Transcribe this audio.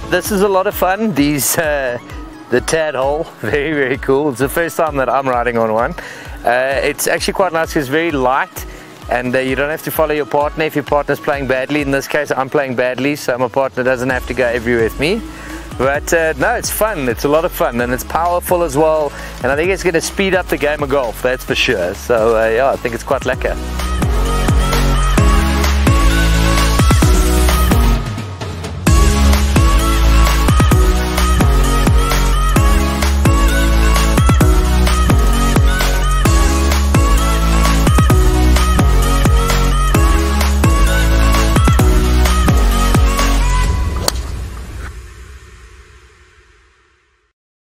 This is a lot of fun. These the Tadhole, very cool. It's the first time that I'm riding on one. It's actually quite nice because it's very light, and you don't have to follow your partner if your partner's playing badly. In this case, I'm playing badly, so my partner doesn't have to go everywhere with me. But no, it's fun. It's a lot of fun, and it's powerful as well. And I think it's going to speed up the game of golf, that's for sure. So yeah, I think it's quite lekker.